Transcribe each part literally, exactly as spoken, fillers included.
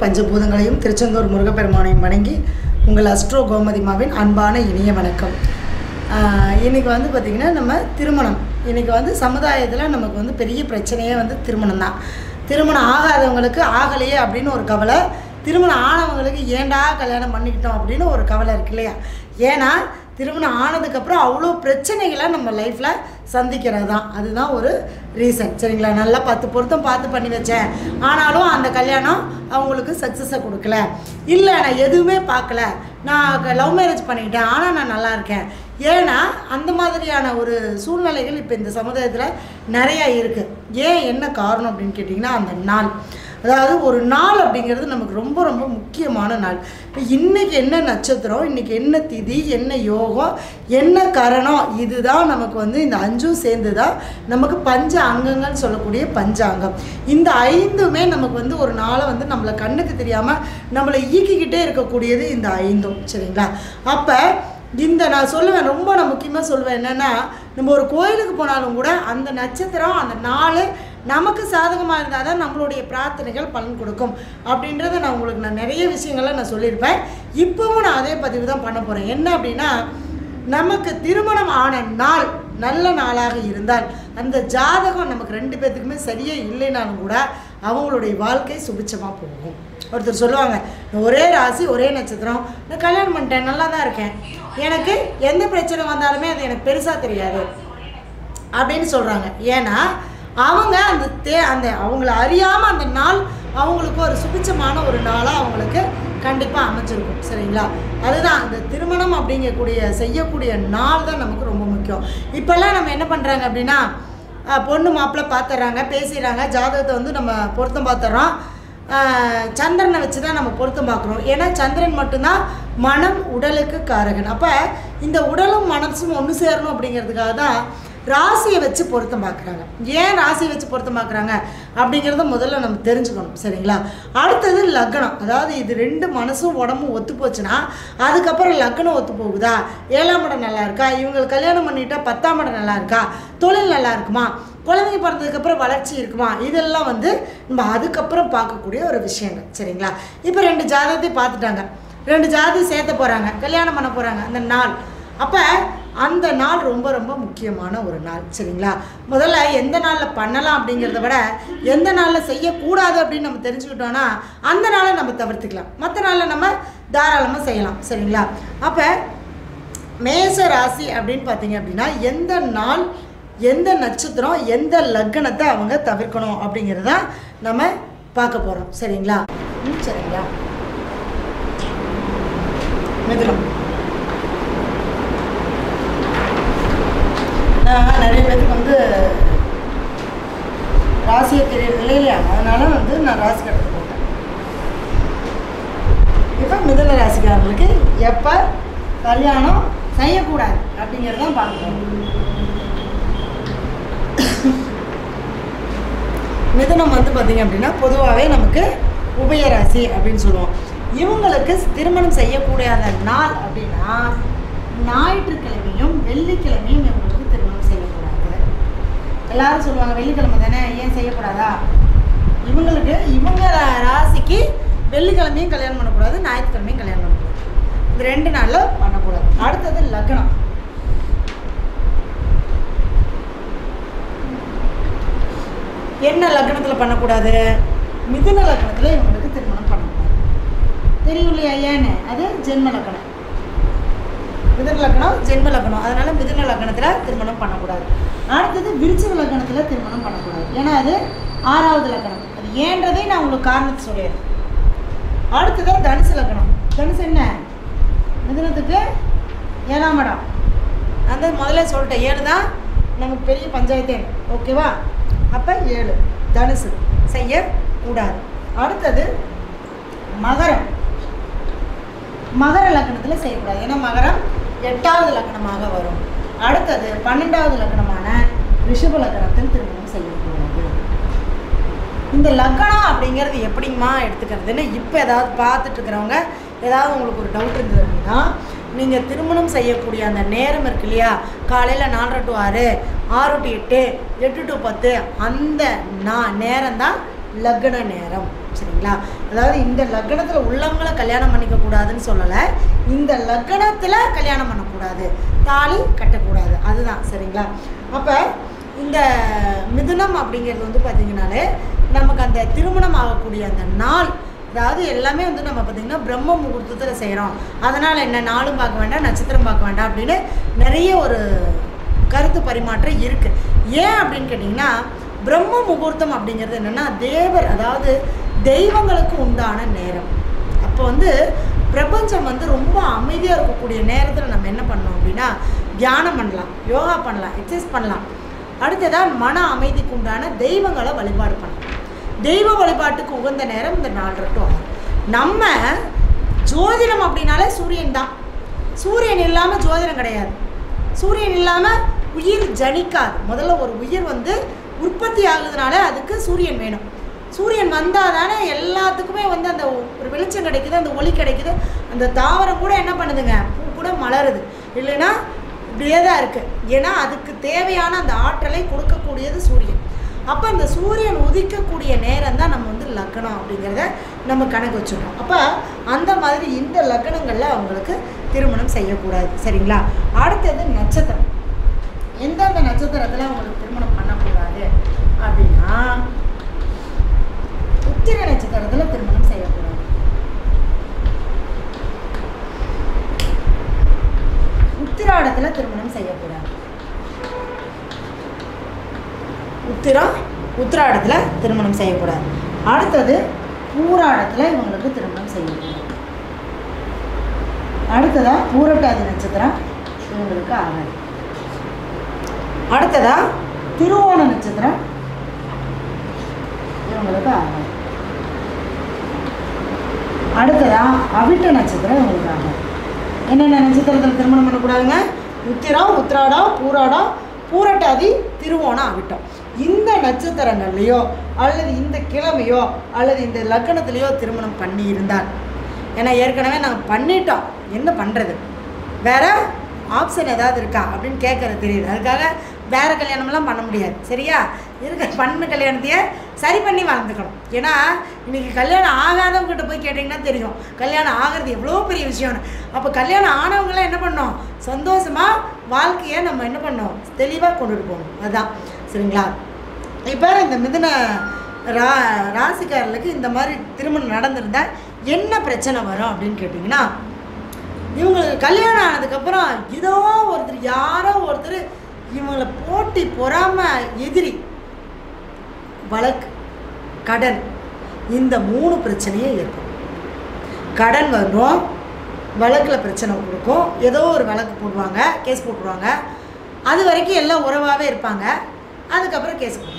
பஞ்சபூதங்களையும் திருச்செந்தூர் முருகப்பெருமானையும் வணங்கி உங்கள் அஸ்ட்ரோ கோமதிமாவின் அன்பான இனிய வணக்கம். இன்றைக்கி வந்து பார்த்திங்கன்னா நம்ம திருமணம் இன்றைக்கி வந்து சமுதாயத்தில் நமக்கு வந்து பெரிய பிரச்சனையே வந்து திருமணம் தான். திருமணம் ஆகாதவங்களுக்கு ஆகலையே அப்படின்னு ஒரு கவலை, திருமணம் ஆனவங்களுக்கு ஏண்டா கல்யாணம் பண்ணிக்கிட்டோம் அப்படின்னு ஒரு கவலை இருக்கு இல்லையா? ஏன்னா திருமணம் ஆனதுக்கப்புறம் அவ்வளோ பிரச்சனைகளை நம்ம லைஃப்பில் சந்திக்கிறது தான். அதுதான் ஒரு ரீசன். சரிங்களா? நல்லா பத்து பொருத்தம் பார்த்து பண்ணி வச்சேன், ஆனாலும் அந்த கல்யாணம் அவங்களுக்கு சக்ஸஸை கொடுக்கல. இல்லை நான் எதுவுமே பார்க்கல, நான் லவ் மேரேஜ் பண்ணிக்கிட்டேன், ஆனால் நான் நல்லா இருக்கேன். ஏன்னா அந்த மாதிரியான ஒரு சூழ்நிலைகள் இப்போ இந்த சமுதாயத்தில் நிறையா இருக்குது. ஏன் என்ன காரணம் அப்படின்னு கேட்டிங்கன்னா, அந்த நாள், அதாவது ஒரு நாள் அப்படிங்கிறது நமக்கு ரொம்ப ரொம்ப முக்கியமான நாள். இப்போ இன்றைக்கி என்ன நட்சத்திரம், இன்றைக்கி என்ன திதி, என்ன யோகம், என்ன கரணம், இதுதான் நமக்கு வந்து இந்த அஞ்சும் சேர்ந்து தான் நமக்கு பஞ்ச அங்கங்கள்னு சொல்லக்கூடிய பஞ்சாங்கம். இந்த ஐந்துமே நமக்கு வந்து ஒரு நாளை வந்து நம்மளை கண்ணுக்கு தெரியாமல் நம்மளை ஈக்கிக்கிட்டே இருக்கக்கூடியது இந்த ஐந்தும். சரிங்களா? அப்போ இந்த நான் சொல்லுவேன், ரொம்ப நான் முக்கியமாக சொல்லுவேன் என்னென்னா, நம்ம ஒரு கோயிலுக்கு போனாலும் கூட அந்த நட்சத்திரம் அந்த நாள் நமக்கு சாதகமாக இருந்தால் தான் நம்மளுடைய பிரார்த்தனைகள் பலன் கொடுக்கும் அப்படின்றத நான் உங்களுக்கு நான் நிறைய விஷயங்களை நான் சொல்லியிருப்பேன். இப்போவும் நான் அதே பதிவு தான் பண்ண போகிறேன். என்ன அப்படின்னா, நமக்கு திருமணம் ஆன நாள் நல்ல நாளாக இருந்தால் அந்த ஜாதகம் நமக்கு ரெண்டு பேர்த்துக்குமே சரியாக இல்லைனாலும் கூட அவங்களுடைய வாழ்க்கை சுபிச்சமாக போகும். ஒருத்தர் சொல்லுவாங்க, ஒரே ராசி ஒரே நட்சத்திரம், நான் கல்யாணம் பண்ணிட்டேன், நல்லா தான் இருக்கேன், எனக்கு எந்த பிரச்சனை வந்தாலுமே அது எனக்கு பெருசாக தெரியாது அப்படின்னு சொல்கிறாங்க. ஏன்னா அவங்க அந்த தே அந்த அவங்கள அறியாமல் அந்த நாள் அவங்களுக்கு ஒரு சுபிச்சமான ஒரு நாளாக அவங்களுக்கு கண்டிப்பாக அமைச்சிருக்கும். சரிங்களா? அதுதான் அந்த திருமணம் அப்படிங்கக்கூடிய செய்யக்கூடிய நாள் தான் நமக்கு ரொம்ப முக்கியம். இப்போல்லாம் நம்ம என்ன பண்ணுறாங்க அப்படின்னா, பொண்ணு மாப்பிள்ளை பார்த்துட்றாங்க, பேசிடுறாங்க, ஜாதகத்தை வந்து நம்ம பொருத்தம் பார்த்துட்றோம், சந்திரனை வச்சு தான் நம்ம பொருத்தம் பார்க்குறோம். ஏன்னா சந்திரன் மட்டும்தான் மனம் உடலுக்கு காரகன். அப்போ இந்த உடலும் மனசும் ஒன்று சேரணும் அப்படிங்கிறதுக்காக தான் ராசியை வச்சு பொருத்தம் பார்க்குறாங்க. ஏன் ராசியை வச்சு பொருத்தம் பார்க்குறாங்க அப்படிங்கிறத முதல்ல நம்ம தெரிஞ்சுக்கணும். சரிங்களா? அடுத்தது லக்னம். அதாவது இது ரெண்டு மனசும் உடம்பும் ஒத்து போச்சுன்னா அதுக்கப்புறம் லக்னம் ஒத்து போகுதா, ஏழாம் இடம் நல்லா இருக்கா, இவங்களுக்கு கல்யாணம் பண்ணிட்டா பத்தாம் இடம் நல்லா இருக்கா, தொழில் நல்லா இருக்குமா, குழந்தைங்க பிறந்ததுக்கப்புறம் வளர்ச்சி இருக்குமா, இதெல்லாம் வந்து நம்ம அதுக்கப்புறம் பார்க்கக்கூடிய ஒரு விஷயங்கள். சரிங்களா? இப்போ ரெண்டு ஜாதகத்தை பார்த்துட்டாங்க, ரெண்டு ஜாதி சேர்த்த போகிறாங்க, கல்யாணம் பண்ண போகிறாங்க அந்த நாள். அப்போ அந்த நாள் ரொம்ப ரொம்ப முக்கியமான ஒரு நாள். சரிங்களா? முதல்ல எந்த நாளில் பண்ணலாம் அப்படிங்கிறத விட எந்த நாளில் செய்யக்கூடாது அப்படின்னு நம்ம தெரிஞ்சுக்கிட்டோன்னா அந்த நாளை நம்ம தவிர்த்துக்கலாம், மற்ற நாளில் நம்ம தாராளமாக செய்யலாம். சரிங்களா? அப்போ மேஷ ராசி அப்படின்னு பார்த்தீங்க அப்படின்னா எந்த நாள், எந்த நட்சத்திரம், எந்த லக்னத்தை அவங்க தவிர்க்கணும் அப்படிங்கிறத நம்ம பார்க்க போகிறோம். சரிங்களா? ம் சரிங்களா? மிதுனம். நான் நிறைய பேருக்கு வந்து ராசியை தெரியறது இல்லையா, அதனால வந்து நான் ராசி கட்டத்தை போட்டேன். இப்போ மிதுன ராசிக்காரர்களுக்கு எப்போ கல்யாணம் செய்யக்கூடாது அப்படிங்கிறதான் பார்க்கணும். மிதுனம் வந்து பார்த்திங்க அப்படின்னா பொதுவாகவே நமக்கு உபயராசி அப்படின்னு சொல்லுவோம். இவங்களுக்கு திருமணம் செய்யக்கூடிய அந்த நாள் அப்படின்னா ஞாயிற்றுக்கிழமையும் வெள்ளிக்கிழமையும் இவங்களுக்கு திருமணம் செய்யக்கூடாது. எல்லாரும் சொல்லுவாங்க வெள்ளிக்கிழமை தானே, ஏன் செய்யக்கூடாதா? இவங்களுக்கு இவங்க ராசிக்கு வெள்ளிக்கிழமையும் கல்யாணம் பண்ணக்கூடாது, ஞாயிற்றுக்கிழமையும் கல்யாணம் பண்ணக்கூடாது, இந்த ரெண்டு நாளில் பண்ணக்கூடாது. அடுத்தது லக்னம். என்ன லக்னத்தில் பண்ணக்கூடாது? மிதுன லக்னத்தில் இவங்களுக்கு திருமணம் பண்ணக்கூடாது. தெரியும் இல்லையா ஏன்னு? அது ஜென்ம லக்னம். மிதுன லக்னம் ஜென்ம லக்னம், அதனால மிதுன லக்னத்தில் திருமணம் பண்ணக்கூடாது. அடுத்தது விருச்சிக லக்னத்தில் திருமணம் பண்ணக்கூடாது, ஏன்னா அது ஆறாவது லக்னம். அது ஏன்றதே நான் உங்களுக்கு காரணத்தை சொல்லிடுறேன். அடுத்தது தனுசு லக்னம். தனுசு என்ன? மிதுனத்துக்கு ஏழாம் இடம். அந்த முதல்ல சொல்லிட்டேன், ஏழு தான் நமக்கு பெரிய பஞ்சாயத்தே. ஓகேவா? அப்போ ஏழு தனுசு செய்யக்கூடாது. அடுத்தது மகரம். மகர லக்னத்தில் செய்யக்கூடாது, ஏன்னா மகரம் எட்டாவது லக்னமாக வரும். அடுத்தது பன்னெண்டாவது லக்னமான ரிஷப லக்னத்தில் திருமணம் செய்யக்கூடாது. இந்த லக்னம் அப்படிங்கிறது எப்படிமா எடுத்துக்கிறதுன்னு இப்போ ஏதாவது பார்த்துட்டு இருக்கிறவங்க ஏதாவது உங்களுக்கு ஒரு டவுட் இருந்தது அப்படின்னா, நீங்கள் திருமணம் செய்யக்கூடிய அந்த நேரம் இருக்கு இல்லையா, காலையில் நாலரை டு ஆறு, ஆறு டு எட்டு, எட்டு டு பத்து, அந்த நான் நேரம் தான் லக்ன நேரம். சரிங்களா? அதாவது இந்த லக்னத்தில் உள்ளவங்களை கல்யாணம் பண்ணிக்க கூடாதுன்னு சொல்லலை, இந்த லக்னத்தில் கல்யாணம் பண்ணக்கூடாது, தாலி கட்டக்கூடாது, அதுதான். சரிங்களா? அப்போ இந்த மிதுனம் அப்படிங்கிறது வந்து பார்த்திங்கனாலே நமக்கு அந்த திருமணம் ஆகக்கூடிய அந்த நாள், அதாவது எல்லாமே வந்து நம்ம பார்த்திங்கன்னா பிரம்ம முகூர்த்தத்தில் செய்கிறோம். அதனால் என்ன, நாளும் பார்க்க வேண்டாம், நட்சத்திரம் பார்க்க வேண்டாம் அப்படின்னு நிறைய ஒரு கருத்து பரிமாற்றம் இருக்குது. ஏன் அப்படின்னு கேட்டிங்கன்னா, பிரம்ம முகூர்த்தம் அப்படிங்கிறது என்னென்னா தேவர், அதாவது தெய்வங்களுக்கு உண்டான நேரம். அப்போ வந்து பிரபஞ்சம் வந்து ரொம்ப அமைதியாக இருக்கக்கூடிய நேரத்தில் நம்ம என்ன பண்ணோம் அப்படின்னா தியானம் பண்ணலாம், யோகா பண்ணலாம், எக்ஸசைஸ் பண்ணலாம். அடுத்ததாக மன அமைதிக்கு உண்டான தெய்வங்களை வழிபாடு பண்ணலாம். தெய்வ வழிபாட்டுக்கு உகந்த நேரம் இந்த நாலரை டு ஆறு. நம்ம ஜோதிடம் அப்படின்னாலே சூரியன் தான். சூரியன் இல்லாமல் ஜோதிடம் கிடையாது. சூரியன் இல்லாமல் உயிர் ஜனிக்காது. முதல்ல ஒரு உயிர் வந்து உற்பத்தி ஆகுதுனால அதுக்கு சூரியன் வேணும். சூரியன் வந்தால் தானே எல்லாத்துக்குமே வந்து அந்த ஒரு வெளிச்சம் கிடைக்குது, அந்த ஒளி கிடைக்குது. அந்த தாவரம் கூட என்ன பண்ணுதுங்க, பூ கூட மலருது. இல்லைன்னா இப்படியே தான் இருக்குது. ஏன்னா அதுக்கு தேவையான அந்த ஆற்றலை கொடுக்கக்கூடியது சூரியன். அப்போ அந்த சூரியன் உதிக்கக்கூடிய நேரம் தான் நம்ம வந்து லக்னம் அப்படிங்கிறத நம்ம கணக்கு வச்சுக்கணும். அப்போ அந்த மாதிரி இந்த லக்னங்களில் அவங்களுக்கு திருமணம் செய்யக்கூடாது. சரிங்களா? அடுத்தது நட்சத்திரம். எந்தெந்த நட்சத்திரத்தில் அவங்களுக்கு திருமணம் பண்ணக்கூடாது அப்படின்னா உத்திர நட்சத்திரத்தில் திருமணம் செய்யக்கூடாது. உத்திராடத்தில் திருமணம் செய்யக்கூடாது. உத்திரம் உத்திராடத்தில் திருமணம் செய்யக்கூடாது. அடுத்தது பூராடத்தில் இவங்களுக்கு திருமணம் செய்யக்கூடாது. அடுத்ததாக பூரட்டாதி நட்சத்திரம் இவங்களுக்கு ஆகாது. அடுத்ததா திருவோண நட்சத்திரம் இவங்களுக்கு ஆகாது. அடுத்ததா அவிட்ட நட்சத்திரம் இவங்களுக்கு ஆகாது. என்னென்ன நட்சத்திரத்தில் திருமணம் பண்ணக்கூடாதுங்க? உத்திரம், உத்திராடம், பூராடம், பூரட்டாதி, திருவோணம், அவிட்டம். இந்த நட்சத்திரங்கள்லையோ அல்லது இந்த கிழமையோ அல்லது இந்த லக்னத்திலையோ திருமணம் பண்ணி இருந்தால், ஏன்னா ஏற்கனவே நாங்கள் பண்ணிட்டோம், என்ன பண்ணுறது, வேறு ஆப்ஷன் ஏதாவது இருக்கா அப்படின்னு கேட்குறது தெரியுது. அதுக்காக வேறு கல்யாணமெல்லாம் பண்ண முடியாது. சரியா? இருக்க பண்ண கல்யாணத்தையே சரி பண்ணி வாழ்ந்துக்கணும். ஏன்னா இன்றைக்கி கல்யாணம் ஆகாதவங்ககிட்ட போய் கேட்டிங்கன்னா தெரியும் கல்யாணம் ஆகிறது எவ்வளோ பெரிய விஷயம்னு. அப்போ கல்யாணம் ஆனவங்களாம் என்ன பண்ணோம், சந்தோஷமாக வாழ்க்கையை நம்ம என்ன பண்ணோம், தெளிவாக கொண்டுட்டு போகணும். அதுதான். சரிங்களா? இப்போ இந்த மிதுன ரா ராசிக்காரர்களுக்கு இந்த மாதிரி திருமணம் நடந்திருந்தால் என்ன பிரச்சனை வரும் அப்படின்னு கேட்டிங்கன்னா, இவங்களுக்கு கல்யாணம் ஆனதுக்கப்புறம் ஏதோ ஒருத்தர் யாரோ ஒருத்தர் இவங்களை போட்டி பொறாமல் எதிரி, வழக்கு, கடன், இந்த மூணு பிரச்சனையே இருக்கும். கடன் வரும், வழக்கில் பிரச்சனை கொடுக்கும், ஏதோ ஒரு வழக்கு போடுவாங்க, கேஸ் போட்டுருவாங்க. அது வரைக்கும் எல்லாம் உறவாகவே இருப்பாங்க. அதுக்கப்புறம் கேஸ் போடுவாங்க,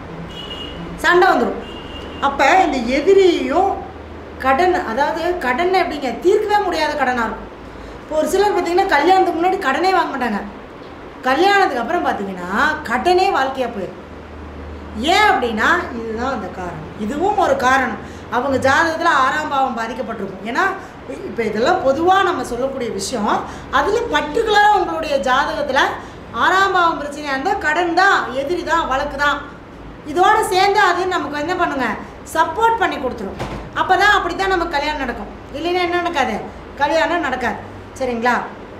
சண்டை வந்துடும். அப்போ இந்த எதிரியும் கடன், அதாவது கடன் எப்படிங்க, தீர்க்கவே முடியாத கடனாக இருக்கும். இப்போ ஒரு சிலர் பார்த்திங்கன்னா கல்யாணத்துக்கு முன்னாடி கடனே வாங்க மாட்டாங்க, கல்யாணத்துக்கு அப்புறம் பார்த்திங்கன்னா கடனே வாழ்க்கையாக போயிடும். ஏன் அப்படின்னா இதுதான் அந்த காரணம். இதுவும் ஒரு காரணம். அவங்க ஜாதகத்தில் ஆறாம் பாவம் பாதிக்கப்பட்டிருக்கும். ஏன்னா இப்போ இதெல்லாம் பொதுவாக நம்ம சொல்லக்கூடிய விஷயம். அதில் பர்டிகுலராக உங்களுடைய ஜாதகத்தில் ஆறாம் பாவம் பிரச்சனையாக இருந்தால் கடன் தான், எதிரி தான், வழக்கு தான், இதோடு சேர்ந்து அது நமக்கு என்ன பண்ணுங்க, சப்போர்ட் பண்ணி கொடுத்துரும். அப்போ தான் அப்படி தான் நமக்கு கல்யாணம் நடக்கும். இல்லைன்னா என்ன நடக்காது, கல்யாணம் நடக்காது. சரிங்களா?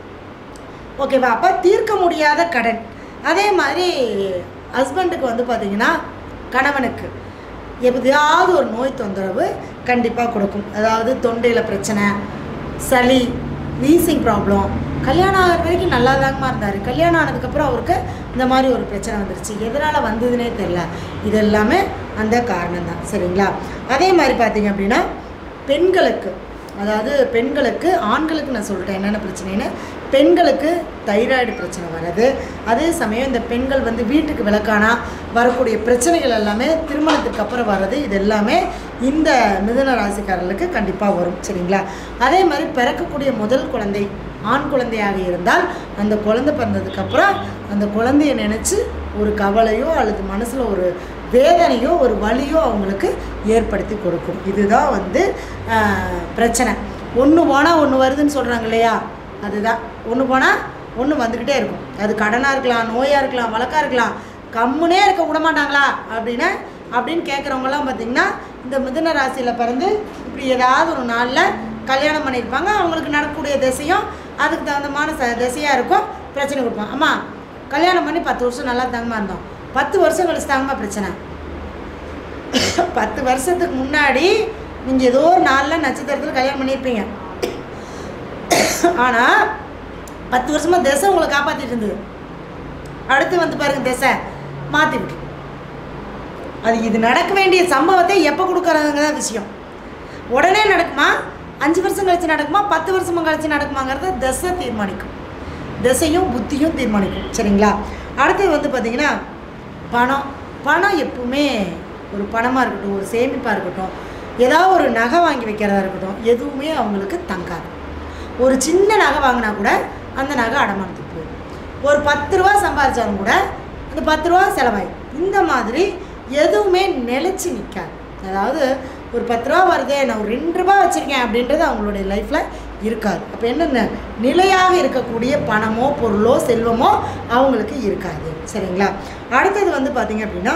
ஓகேவா? அப்போ தீர்க்க முடியாத கடன். அதே மாதிரி ஹஸ்பண்டுக்கு வந்து பார்த்திங்கன்னா கணவனுக்கு எப்படியாவது ஒரு நோய் தொந்தரவு கண்டிப்பாக கொடுக்கும். அதாவது தொண்டையில் பிரச்சனை, சளி, வீசிங் ப்ராப்ளம். கல்யாணம் ஆகிற வரைக்கும் நல்லா தாங்கமா இருந்தார். கல்யாணம் ஆனதுக்கப்புறம் அவருக்கு இந்த மாதிரி ஒரு பிரச்சனை வந்துருச்சு. எதனால் வந்ததுன்னே தெரில. இது எல்லாமே அந்த காரணம் தான். சரிங்களா? அதே மாதிரி பார்த்திங்க அப்படின்னா பெண்களுக்கு, அதாவது பெண்களுக்கு, ஆண்களுக்கு நான் சொல்லிட்டேன் என்னென்ன பிரச்சனைன்னு. பெண்களுக்கு தைராய்டு பிரச்சனை வர்றது, அதே சமயம் இந்த பெண்கள் வந்து வீட்டுக்கு விளக்கானா வரக்கூடிய பிரச்சனைகள் எல்லாமே திருமணத்துக்கு அப்புறம் வர்றது, இது எல்லாமே இந்த மிதுன ராசிக்காரர்களுக்கு கண்டிப்பாக வரும். சரிங்களா? அதே மாதிரி பிறக்கக்கூடிய முதல் குழந்தை ஆண் குழந்தையாக இருந்தால் அந்த குழந்தை பிறந்ததுக்கப்புறம் அந்த குழந்தைய நினச்சி ஒரு கவலையோ அல்லது மனசில் ஒரு வேதனையோ ஒரு வலியோ அவங்களுக்கு ஏற்படுத்தி கொடுக்கும். இதுதான் வந்து பிரச்சனை. ஒன்று போனால் ஒன்று வருதுன்னு சொல்கிறாங்க இல்லையா, அதுதான். ஒன்று போனால் ஒன்று வந்துக்கிட்டே இருக்கும். அது கடனாக இருக்கலாம், நோயாக இருக்கலாம், வழக்காக இருக்கலாம். கம்முனே இருக்க விட மாட்டாங்களா அப்படின்னு அப்படின்னு கேட்குறவங்களாம் பார்த்திங்கன்னா இந்த மிதுன ராசியில் பிறந்து இப்படி ஏதாவது ஒரு நாளில் கல்யாணம் பண்ணியிருப்பாங்க. அவங்களுக்கு நடக்கக்கூடிய திசையும் அதுக்கு தகுந்தமான ச திசையாக இருக்கும். பிரச்சனை கொடுப்பாங்க. அம்மா கல்யாணம் பண்ணி பத்து வருஷம் நல்லா தங்கமாக இருந்தோம், பத்து வருஷம் கழிச்சு தாங்கம்மா பிரச்சனை. பத்து வருஷத்துக்கு முன்னாடி நீங்கள் ஏதோ ஒரு நாளில் நட்சத்திரத்தில் கல்யாணம் பண்ணியிருப்பீங்க. ஆனால் பத்து வருஷமாக திசை உங்களை காப்பாற்றிட்டு இருந்தது. அடுத்து வந்து பாருங்கள், திசை மாற்றி விட்டு அது இது நடக்க வேண்டிய சம்பவத்தை எப்போ கொடுக்குறதுங்க தான் விஷயம். உடனே நடக்குமா, அஞ்சு வருஷம் கழிச்சு நடக்குமா, பத்து வருஷம் கழிச்சு நடக்குமாங்கிறத திசை தீர்மானிக்கும். திசையும் புத்தியும் தீர்மானிக்கும். சரிங்களா? அடுத்தது வந்து பார்த்திங்கன்னா பணம். பணம் எப்பவுமே ஒரு பணமாக இருக்கட்டும், ஒரு சேமிப்பாக இருக்கட்டும், ஏதாவது ஒரு நகை வாங்கி வைக்கிறதா இருக்கட்டும், எதுவுமே அவங்களுக்கு தங்காது. ஒரு சின்ன நகை வாங்கினா கூட அந்த நகை அடமானத்துக்கு போயிடும். ஒரு பத்து ரூபா சம்பாதிச்சாலும் கூட அந்த பத்து ரூபா செலவாயிடும். இந்த மாதிரி எதுவுமே நிலச்சி நிற்காது. அதாவது ஒரு பத்து ரூபா வருதே, நான் ஒரு ரெண்டு ரூபா வச்சுருக்கேன் அப்படின்றது அவங்களுடைய லைஃப்பில் இருக்காது. அப்போ என்னென்ன நிலையாக இருக்கக்கூடிய பணமோ பொருளோ செல்வமோ அவங்களுக்கு இருக்காது. சரிங்களா? அடுத்தது வந்து பார்த்திங்க அப்படின்னா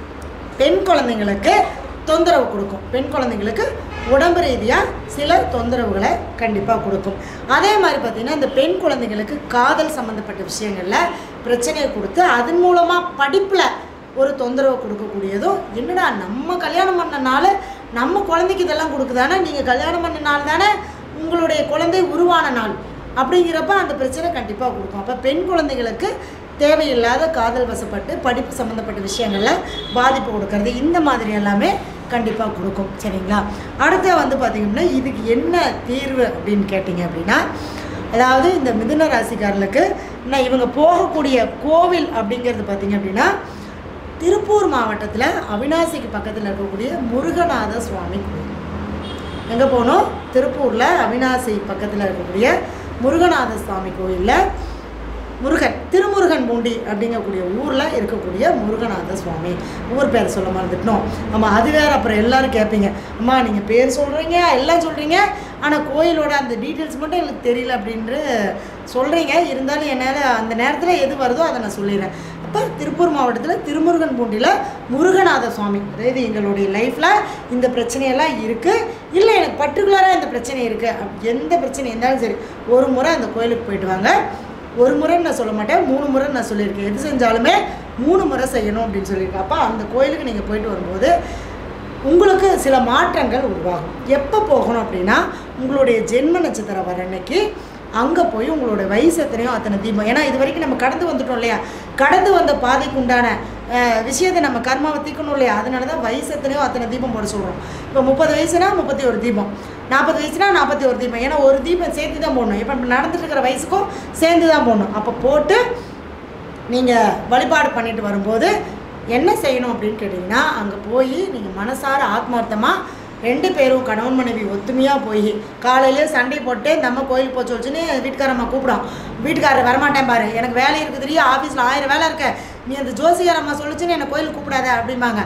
பெண் குழந்தைங்களுக்கு தொந்தரவு கொடுக்கும். பெண் குழந்தைங்களுக்கு உடம்பு ரீதியாக சில தொந்தரவுகளை கண்டிப்பாக கொடுக்கும். அதே மாதிரி பார்த்திங்கன்னா இந்த பெண் குழந்தைங்களுக்கு காதல் சம்மந்தப்பட்ட விஷயங்களில் பிரச்சனையை கொடுத்து அதன் மூலமாக படிப்பில் ஒரு தொந்தரவு கொடுக்கக்கூடியதும். என்னடா நம்ம கல்யாணம் பண்ணனால நம்ம குழந்தைக்கு இதெல்லாம் கொடுக்குதானே, நீங்கள் கல்யாணம் பண்ண நாள் தானே உங்களுடைய குழந்தை உருவான நாள் அப்படிங்கிறப்ப அந்த பிரச்சனை கண்டிப்பாக கொடுக்கும். அப்போ பெண் குழந்தைகளுக்கு தேவையில்லாத காதல் வசப்பட்டு படிப்பு சம்மந்தப்பட்ட விஷயங்களில் பாதிப்பு கொடுக்கறது, இந்த மாதிரி எல்லாமே கண்டிப்பாக கொடுக்கும். சரிங்களா? அடுத்த வந்து பார்த்திங்கன்னா இதுக்கு என்ன தீர்வு அப்படின்னு கேட்டிங்க அப்படின்னா, அதாவது இந்த மிதுன ராசிக்காரர்களுக்கு நான் இவங்க போகக்கூடிய கோவில் அப்படிங்கிறது பார்த்திங்க அப்படின்னா திருப்பூர் மாவட்டத்தில் அவினாசிக்கு பக்கத்தில் இருக்கக்கூடிய முருகநாத சுவாமி கோவில். எங்கே போகணும்? திருப்பூரில் அவினாசி பக்கத்தில் இருக்கக்கூடிய முருகநாத சுவாமி கோயிலில் முருகன் திருமுருகன் பூண்டி அப்படிங்கக்கூடிய ஊரில் இருக்கக்கூடிய முருகநாத சுவாமி. ஊர் பேர் சொல்ல மறந்துட்டோம். ஆமாம், அது வேறு. அப்புறம் எல்லோரும் கேட்பீங்க, அம்மா நீங்கள் பேர் சொல்கிறீங்க எல்லாம் சொல்கிறீங்க, ஆனால் கோயிலோட அந்த டீட்டெயில்ஸ் மட்டும் எனக்கு தெரியல அப்படின்ட்டு சொல்கிறீங்க. இருந்தாலும் என்னால் அந்த நேரத்தில் எது வருதோ அதை நான் சொல்லிடுறேன். அப்போ திருப்பூர் மாவட்டத்தில் திருமுருகன் பூண்டியில் முருகநாத சுவாமி. அதாவது எங்களுடைய லைஃப்பில் இந்த பிரச்சனையெல்லாம் இருக்குது, இல்லை எனக்கு பர்டிகுலராக இந்த பிரச்சனை இருக்குது, எந்த பிரச்சனை இருந்தாலும் சரி ஒரு முறை அந்த கோயிலுக்கு போயிட்டு வாங்க. ஒரு முறைன்னு நான் சொல்ல மாட்டேன், மூணு முறை நான் சொல்லியிருக்கேன். எது செஞ்சாலுமே மூணு முறை செய்யணும் அப்படின்னு சொல்லியிருக்கேன். அப்போ அந்த கோயிலுக்கு நீங்கள் போயிட்டு வரும்போது உங்களுக்கு சில மாற்றங்கள் உருவாகும். எப்போ போகணும் அப்படின்னா உங்களுடைய ஜென்ம நட்சத்திரம் வர அன்னைக்கு அங்கே போய் உங்களுடைய வயசு எத்தனையோ அத்தனை தீபம். ஏன்னா இது வரைக்கும் நம்ம கடந்து வந்துட்டோம் இல்லையா, கடந்து வந்த பாதைக்கு உண்டான விஷயத்தை நம்ம கர்மாவை தீக்கணும் இல்லையா, அதனால தான் வயசு எத்தனையோ அத்தனை தீபம் போட சொல்கிறோம். இப்போ முப்பது வயசுனா முப்பத்தி ஒரு தீபம், நாற்பது வயசுனா நாற்பத்தி ஒரு தீபம். ஏன்னா ஒரு தீபம் சேர்த்து தான் போடணும். இப்போ நடந்துட்டு இருக்கிற வயசுக்கும் சேர்ந்து தான் போடணும். அப்போ போட்டு நீங்கள் வழிபாடு பண்ணிட்டு வரும்போது என்ன செய்யணும் அப்படின்னு கேட்டிங்கன்னா, அங்கே போய் நீங்கள் மனசார ஆத்மார்த்தமாக ரெண்டு பேரும் கணவன் மனைவி ஒத்துமையாக போய் காலையிலே சண்டை போட்டு நம்ம கோயிலுக்கு போச்சு வச்சுன்னு வீட்டுக்காரம்மா கூப்பிடும். வீட்டுக்காரர் வரமாட்டேன் பாரு, எனக்கு வேலை இருக்குது தெரியும், ஆஃபீஸில் ஆயிரம் வேலை இருக்க, நீ அந்த ஜோசியாரம்மா சொல்லிச்சுன்னு என்னை கோயிலுக்கு கூப்பிடாத அப்படிம்பாங்க.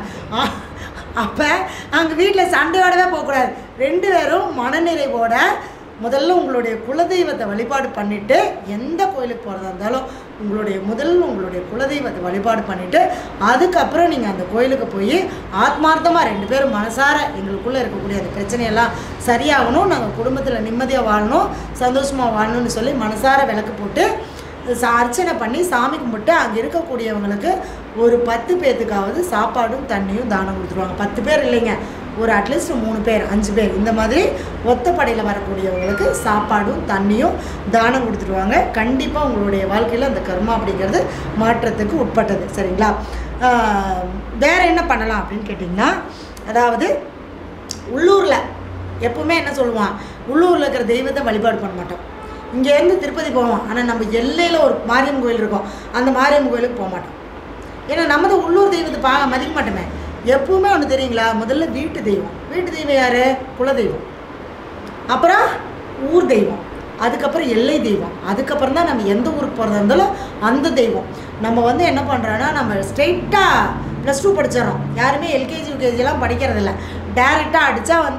அப்போ அங்கே வீட்டில் சண்டையோடவே போகக்கூடாது. ரெண்டு பேரும் மனநிறைவோட முதல்ல உங்களுடைய குலதெய்வத்தை வழிபாடு பண்ணிவிட்டு எந்த கோயிலுக்கு போகிறதா இருந்தாலும் உங்களுடைய முதல்ல உங்களுடைய குலதெய்வத்தை வழிபாடு பண்ணிவிட்டு அதுக்கப்புறம் நீங்கள் அந்த கோயிலுக்கு போய் ஆத்மார்த்தமாக ரெண்டு பேரும் மனசார எங்களுக்குள்ளே இருக்கக்கூடிய அந்த பிரச்சனையெல்லாம் சரியாகணும், நாங்கள் குடும்பத்தில் நிம்மதியாக வாழணும், சந்தோஷமாக வாழணும்னு சொல்லி மனசார விளக்கு போட்டு அர்ச்சனை பண்ணி சாமி கும்பிட்டு அங்கே இருக்கக்கூடியவங்களுக்கு ஒரு பத்து பேர்த்துக்காவது சாப்பாடும் தண்ணியும் தானம் கொடுத்துருவாங்க. பத்து பேர் இல்லைங்க, ஒரு அட்லீஸ்ட் மூணு பேர் அஞ்சு பேர் இந்த மாதிரி ஒத்தப்படையில் வரக்கூடியவங்களுக்கு சாப்பாடும் தண்ணியும் தானம் கொடுத்துருவாங்க. கண்டிப்பாக உங்களுடைய வாழ்க்கையில் அந்த கர்மா அப்படிங்கிறது மாற்றத்துக்கு உட்பட்டது. சரிங்களா? வேறு என்ன பண்ணலாம் அப்படின்னு கேட்டிங்கன்னா, அதாவது உள்ளூரில் எப்பவுமே என்ன சொல்லுவான், உள்ளூரில் இருக்கிற தெய்வத்தை வழிபாடு பண்ண மாட்டோம். இங்கேருந்து திருப்பதி போவோம், ஆனால் நம்ம எல்லையில் ஒரு மாரியம்மன் கோயில் இருக்கும், அந்த மாரியம்மன் கோயிலுக்கு போக மாட்டோம். ஏன்னா நம்ம தான் உள்ளூர் தெய்வத்தை பா மதிக்க மாட்டோமே. எப்பவுமே ஒன்று தெரியுங்களா, முதல்ல வீட்டு தெய்வம். வீட்டு தெய்வம் யார்? குலதெய்வம். அப்புறம் ஊர் தெய்வம், அதுக்கப்புறம் எல்லை தெய்வம், அதுக்கப்புறம் தான் நம்ம எந்த ஊருக்கு போகிறதா இருந்தாலும் அந்த தெய்வம். நம்ம வந்து என்ன பண்ணுறோன்னா, நம்ம ஸ்ட்ரெயிட்டாக ப்ளஸ் டூ படிச்சிடறோம். யாருமே எல்கேஜி யூகேஜிலாம் படிக்கிறதில்ல. டேரெக்டாக அடித்தா வந்து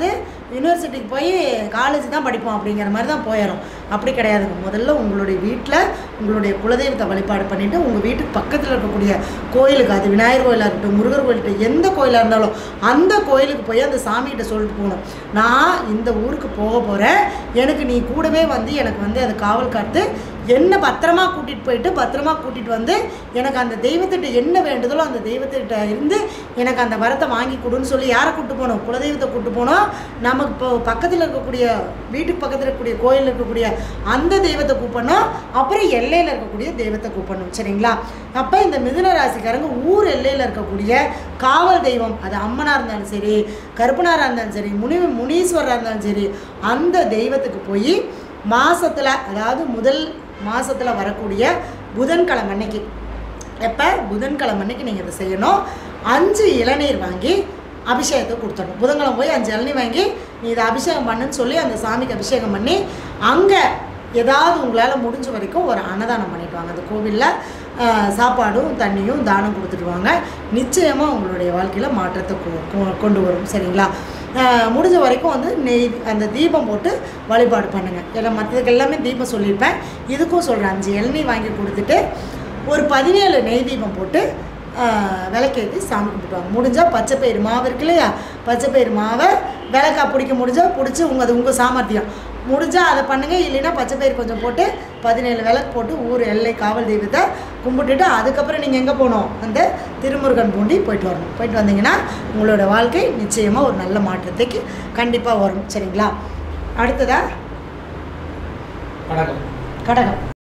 யூனிவர்சிட்டிக்கு போய் காலேஜ் தான் படிப்போம் அப்படிங்கிற மாதிரி தான் போயிடும். அப்படி கிடையாதுங்க. முதல்ல உங்களுடைய வீட்டில் உங்களுடைய குலதெய்வத்தை வழிபாடு பண்ணிவிட்டு உங்கள் வீட்டுக்கு பக்கத்தில் இருக்கக்கூடிய கோயிலுக்கு, அது விநாயகர் கோயிலாக இருக்கட்டும், முருகர் கோயில்கிட்ட, எந்த கோயிலாக இருந்தாலும் அந்த கோயிலுக்கு போய் அந்த சாமிகிட்ட சொல்லிட்டு போகணும், நான் இந்த ஊருக்கு போக போகிறேன், எனக்கு நீ கூடவே வந்து எனக்கு வந்து அது காவல் காத்து என்ன பத்திரமா கூட்டிகிட்டு போயிட்டு பத்திரமா கூட்டிகிட்டு வந்து எனக்கு அந்த தெய்வத்திட்ட என்ன வேண்டுதலோ அந்த தெய்வத்திட்ட இருந்து எனக்கு அந்த வரத்தை வாங்கி கொடுன்னு சொல்லி யாரை கூப்பிட்டு போகணும்? குலதெய்வத்தை கூப்பிட்டு போனோம். நமக்கு இப்போ பக்கத்தில் இருக்கக்கூடிய வீட்டுக்கு பக்கத்தில் இருக்கக்கூடிய கோயிலில் இருக்கக்கூடிய அந்த தெய்வத்தை கூப்பிடணும். அப்புறம் எல்லையில் இருக்கக்கூடிய தெய்வத்தை கூப்பிடணும். சரிங்களா? அப்போ இந்த மிதுன ராசிக்காரங்க ஊர் எல்லையில் இருக்கக்கூடிய காவல் தெய்வம், அது அம்மனாக இருந்தாலும் சரி, கருப்பனாராக இருந்தாலும் சரி, முனி முனீஸ்வரராக இருந்தாலும் சரி, அந்த தெய்வத்துக்கு போய் மாதத்தில், அதாவது முதல் மாதத்தில் வரக்கூடிய புதன்கிழமை அன்னைக்கு, எப்போ புதன்கிழமை அன்னைக்கு நீங்கள் இதை செய்யணும். அஞ்சு இளநீர் வாங்கி அபிஷேகத்தை கொடுத்துடணும். புதன்கிழமை போய் அஞ்சு இளநீர் வாங்கி நீ இதை அபிஷேகம் பண்ணுன்னு சொல்லி அந்த சாமிக்கு அபிஷேகம் பண்ணி அங்கே ஏதாவது உங்களால் முடிஞ்ச வரைக்கும் ஒரு அன்னதானம் பண்ணிவிடுவாங்க. அந்த கோவிலில் சாப்பாடும் தண்ணியும் தானம் கொடுத்துடுவாங்க. நிச்சயமாக உங்களுடைய வாழ்க்கையில் மாற்றத்தை கொண்டு வரும். சரிங்களா? முடிஞ்ச வரைக்கும் வந்து நெய் அந்த தீபம் போட்டு வழிபாடு பண்ணுங்கள். எல்லாம் மற்றதுக்கு எல்லாமே தீபம் சொல்லியிருப்பேன், இதுக்கும் சொல்கிறேன். அஞ்சு இளநீர் வாங்கி கொடுத்துட்டு ஒரு பதினேழு நெய் தீபம் போட்டு விளக்கேற்றி சாமி கும்பிட்டுவாங்க. முடிஞ்சால் பச்சைப்பயிறு மாவு இருக்கு இல்லையா, பச்சைப்பயிறு மாவை விளக்கா பிடிக்க முடிஞ்சால் பிடிச்சி உங்கள் அது உங்கள் சாமர்த்தியம் முடிஞ்சால் அதை பண்ணுங்கள். இல்லைன்னா பச்சைப்பயிறு கொஞ்சம் போட்டு பதினேழு விளக்கு போட்டு ஊர் எல்லை காவல் தெய்வத்தை கும்பிட்டுட்டு அதுக்கப்புறம் நீங்கள் எங்கே போகணும்? அந்த திருமுருகன் பூண்டி போயிட்டு வரணும். போயிட்டு வந்தீங்கன்னா உங்களோட வாழ்க்கை நிச்சயமாக ஒரு நல்ல மாற்றத்துக்கு கண்டிப்பாக வரும். சரிங்களா? அடுத்ததா கடகம். கடகம்